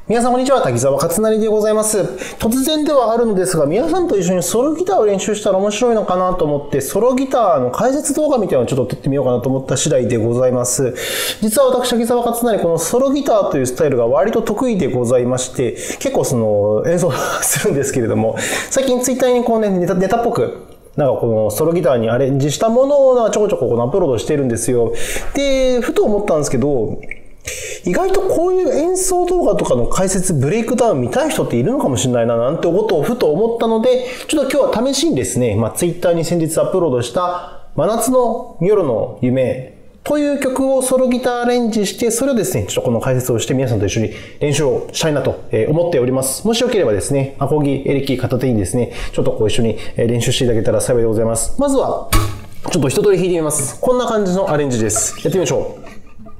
皆さんこんにちは、滝沢勝成でございます。突然ではあるのですが、皆さんと一緒にソロギターを練習したら面白いのかなと思って、ソロギターの解説動画みたいなのをちょっと撮ってみようかなと思った次第でございます。実は私、滝沢勝成、このソロギターというスタイルが割と得意でございまして、結構演奏するんですけれども、最近ツイッターにこうね、ネタっぽく、なんかこのソロギターにアレンジしたものをちょこちょこアップロードしてるんですよ。で、ふと思ったんですけど、意外とこういう演奏動画とかの解説、ブレイクダウン見たい人っているのかもしれないななんてことをふと思ったので、ちょっと今日は試しにですね、ツイッターに先日アップロードした真夏の夜の夢という曲をソロギターアレンジして、それをですね、ちょっとこの解説をして皆さんと一緒に練習をしたいなと思っております。もしよければですね、アコギ、エレキ片手にですね、ちょっとこう一緒に練習していただけたら幸いでございます。まずは、ちょっと一通り弾いてみます。こんな感じのアレンジです。やってみましょう。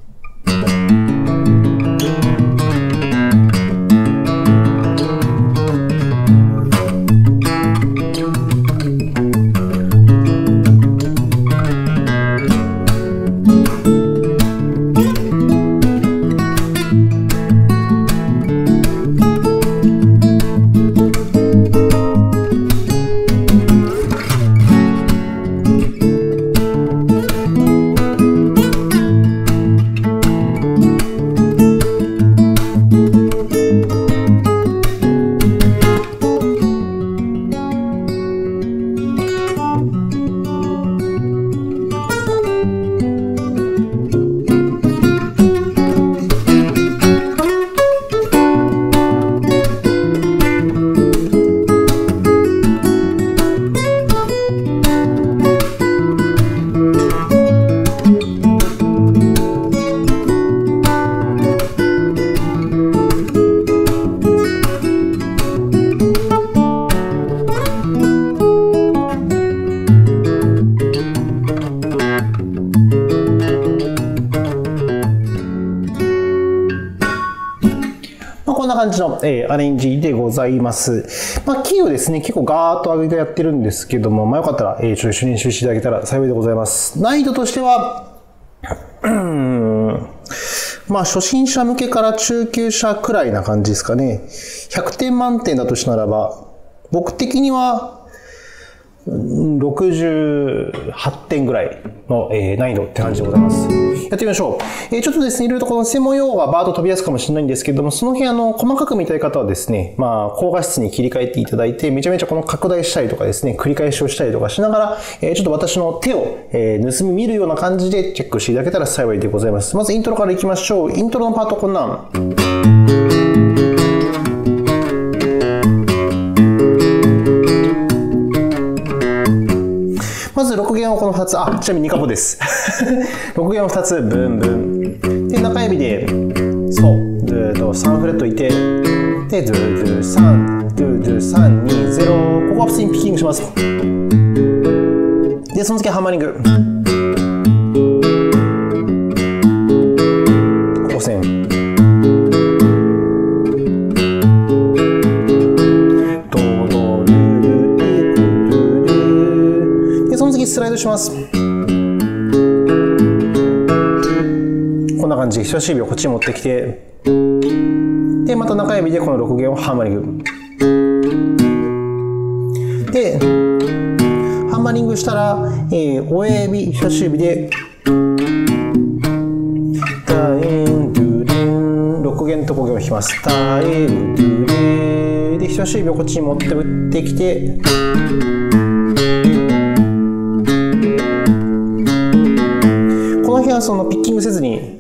こんな感じの、アレンジでございます。キーをですね、結構ガーッと上げてやってるんですけども、よかったら、ちょっと一緒に練習していただけたら幸いでございます。難易度としては、初心者向けから中級者くらいな感じですかね。100点満点だとしたならば、僕的には、68点ぐらいの難易度って感じでございます。やってみましょう。ちょっとですね、いろいろとこの専門用語がバーッと飛びやすくかもしれないんですけども、その辺細かく見たい方はですね、高画質に切り替えていただいて、めちゃめちゃこの拡大したりとかですね、繰り返しをしたりとかしながら、ちょっと私の手を盗み見るような感じでチェックしていただけたら幸いでございます。まずイントロからいきましょう。イントロのパートこんなん。まず6弦をこの2つ、ちなみに2カポです。6弦を2つ、ブンブン。で、中指で、ソ、ドゥド、3フレットいて、で、ドゥドゥ3、ドゥドゥ3、2、0。ここは普通にピッキングします。で、その次はハンマリング。ここ線。スライドします。こんな感じ。人差し指をこっちに持ってきて、で、また中指でこの6弦をハンマリング。で、ハンマリングしたら、親指、人差し指で、タイン、ドゥリン、6弦と5弦を弾きます。タイン、ドゥリン。で、人差し指をこっちに持って打ってきて、そのピッキングせずに、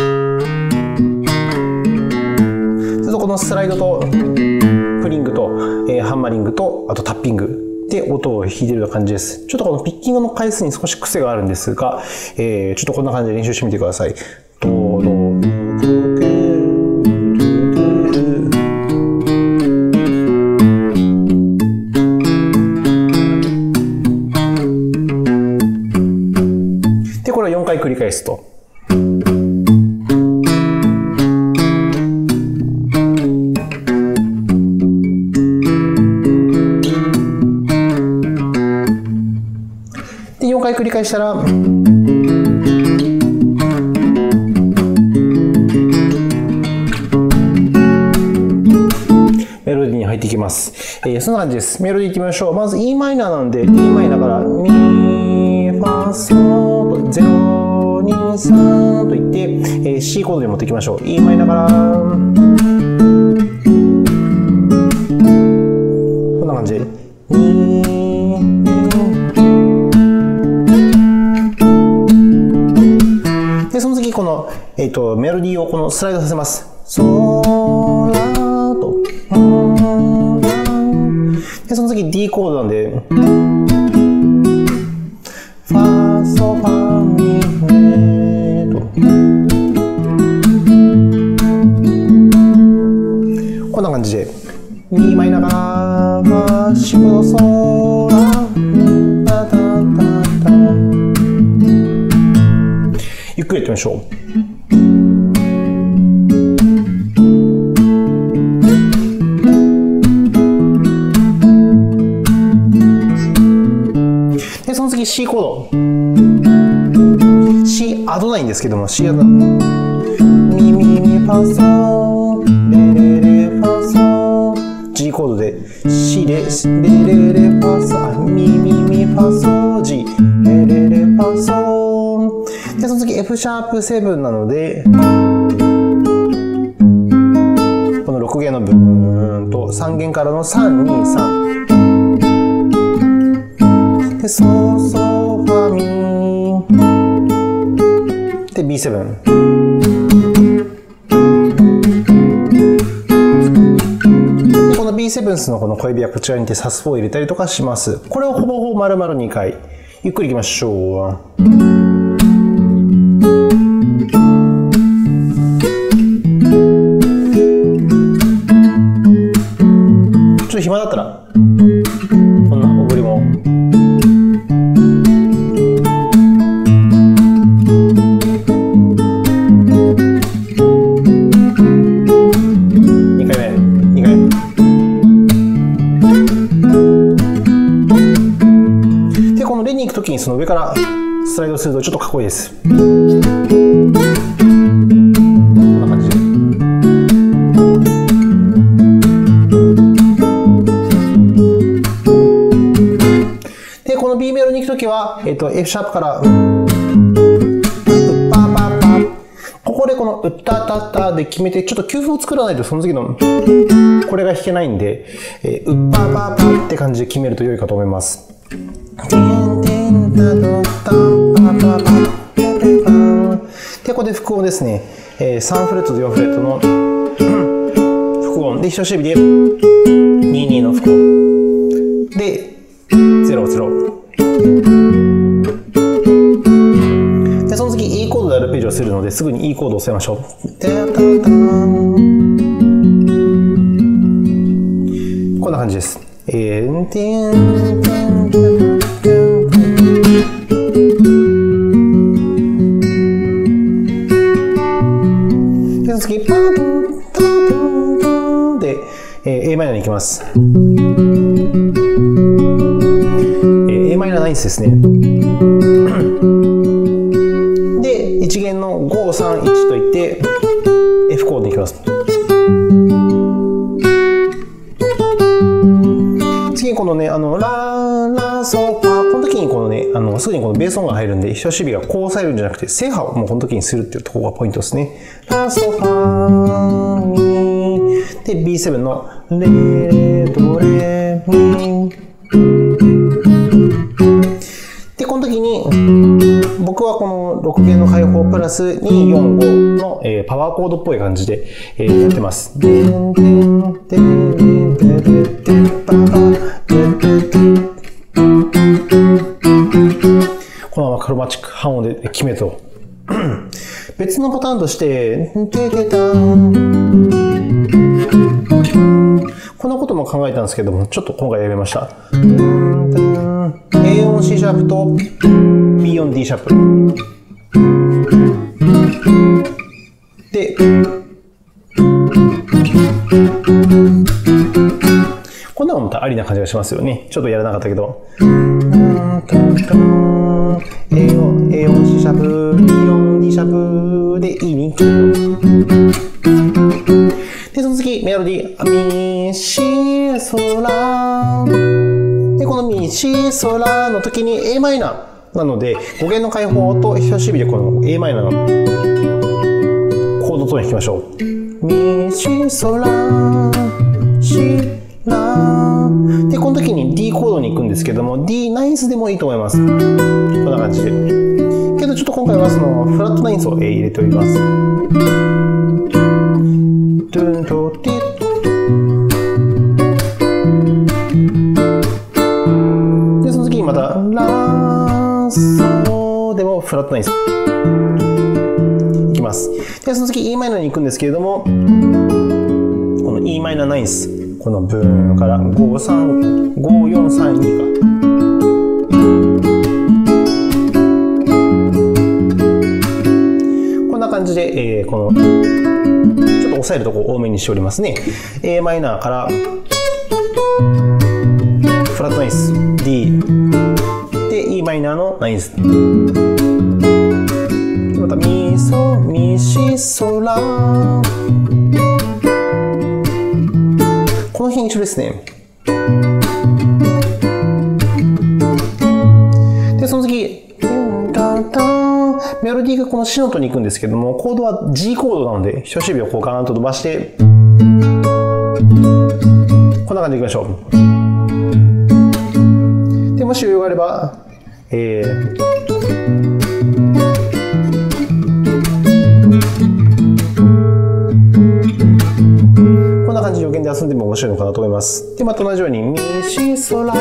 それとこのスライドとフリングと、ハンマリングとあとタッピングで音を弾いているような感じです。ちょっとこのピッキングの回数に少し癖があるんですが、ちょっとこんな感じで練習してみてください。ドドで、これを4回繰り返すと。で、4回繰り返したら、 っていきます。そんな感じです。メロディーいってみましょう。まず e マイナーなので、e マイナーからミファソと0、2、3といって、C コードに持っていきましょう。e マイナーからこんな感じで。で、その次この、メロディーをこのスライドさせます。ソラと。で、その次 D コードなんで、ファソファミレと。こんな感じで、2枚ながら、ファシコソラ、タタタタ。ゆっくりやってみましょう。で、その次 C コード。C アドないんですけども、C アド。ミミミファソレレレファソ G コードで C でレレレファソミミミファソ G レレレファソで、その次 F シャープ7なので、この6弦の部分と3弦からの3、2、3。で、ソソファミで B7。で、この B7 のこの小指はこちらにてサス4を入れたりとかします。これをほぼほぼ丸々2回。ゆっくりいきましょう。暇だったらこんなおぶりも2回目2回目で、このレに行くときにその上からスライドするとちょっとかっこいいです。こんな感じで。この B メロに行くときは、F シャープから、ウッパーパーパー。ここでこのウッタータッターで決めて、ちょっと給付を作らないとその次の、これが弾けないんで、ウッパーパーパーって感じで決めると良いかと思います。で、ここで複音ですね。3フレットと4フレットの複音で、人差し指で22の複音。で、0、0。で、その次 E コードでアルペジオするので、すぐに E コードを押せましょう。こんな感じです。で、次、パーで、A マイナーに行きます。A マイナーナインスですね。で、1弦の5、3、1といって、F コードに行きます。次にこのね、ラ、ラ、ソ、ファ、この時にこのね、すぐにこのベース音が入るんで、人差し指がこう押さえるんじゃなくて、正波をもうこの時にするっていうところがポイントですね。ラ、ソ、ファ、ミ。で、B7 のレ、レ、ド、レ、ミ。で、この時に、僕はこの6弦の開放プラス2、4、5の、パワーコードっぽい感じで、やってます。このままクロマチック半音で決めると。別のパターンとして、こんなことも考えたんですけども、ちょっと今回やめました。A 音 C シャープと B 音 D シャープ。で、こんなのもまたありな感じがしますよね。ちょっとやらなかったけど。A 音 C シャープ、B 音 D シャープで E に。で、その次、メロディー、ミシソラで、このミシソラの時に a マイナーなので、5弦の開放と人差し指でこの a マイナーのコードトーン弾きましょう。ミシソラシラで、この時に D コードに行くんですけども、 D ナインスでもいいと思います。こんな感じで。けどちょっと今回はそのフラットナインスを入れております。トゥントティで、その次にまたラソでもフラットナインスいきます。で、その次 e マイナーに行くんですけれども、この e マイナーナインス、このブーンから5432か。こんな感じで、このちょっと押さえるとこ多めにしておりますね。a マイナーからフラットナインス D で e マイナーのナインス。またミソミシソラ、この辺一緒ですね。で、その次メロディーがこの C ノートに行くんですけども、コードは G コードなので、人差し指をこうガーンと伸ばして、こんな感じでいきましょう。で、もし余裕があれば、こんな感じで余弦で遊んでも面白いのかなと思います。で、また同じように、ミシソラ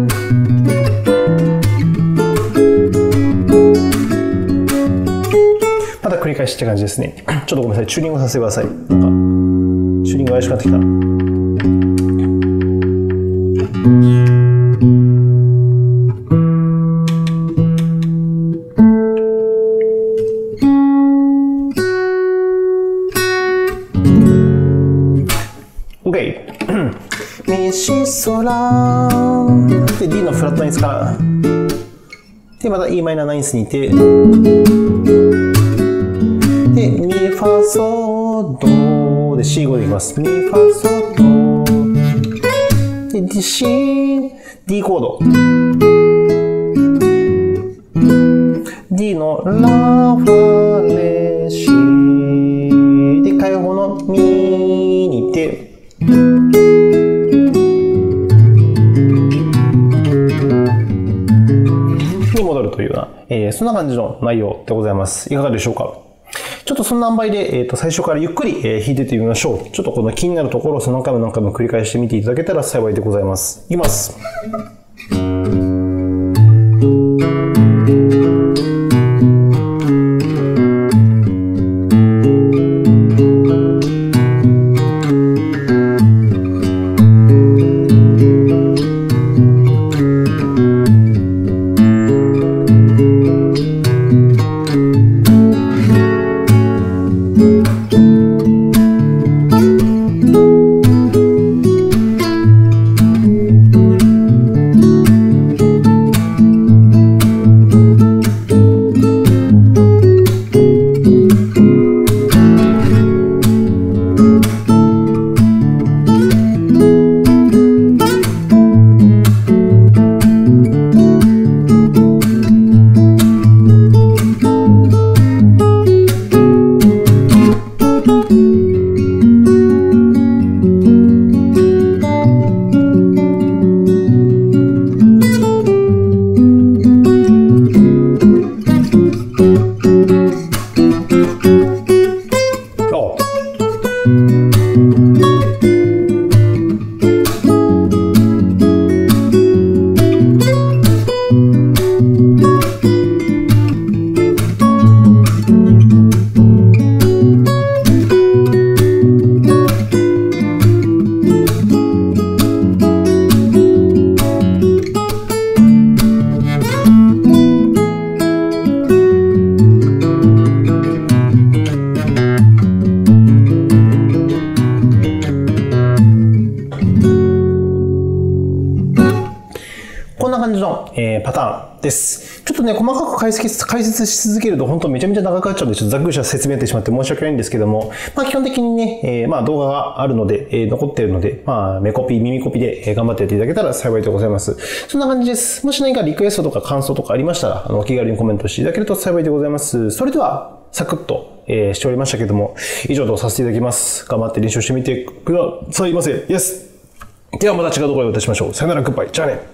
また繰り返しって感じですね。ちょっとごめんなさい。チューニングさせてください。なんか、チューニング怪しくなってきた。OK。ミシソラで、D のフラットナインスから。で、また e マイナーナインスにいて、で、ミファソドで C5 でいきます。ミファソドで C、D コード。D のラファレシで、開放のミに行って、に戻るというような、そんな感じの内容でございます。いかがでしょうか。ちょっとそんな塩梅で、最初からゆっくり、弾いていってみましょう。ちょっとこの気になるところを何回も繰り返してみていただけたら幸いでございます。いきます。 パターンです。ちょっとね、細かく解説し続けると本当めちゃめちゃ長くなっちゃうんで、ちょっとざっくりした説明になってしまって申し訳ないんですけども、基本的にね、動画があるので、残っているので、目コピー、耳コピーで頑張ってやっていただけたら幸いでございます。そんな感じです。もし何かリクエストとか感想とかありましたら、お気軽にコメントしていただけると幸いでございます。それでは、サクッと、しておりましたけども、以上とさせていただきます。頑張って練習してみてくださいませ。イエス。ではまた違うところでお会いしましょう。さよなら、グッバイ。じゃあね。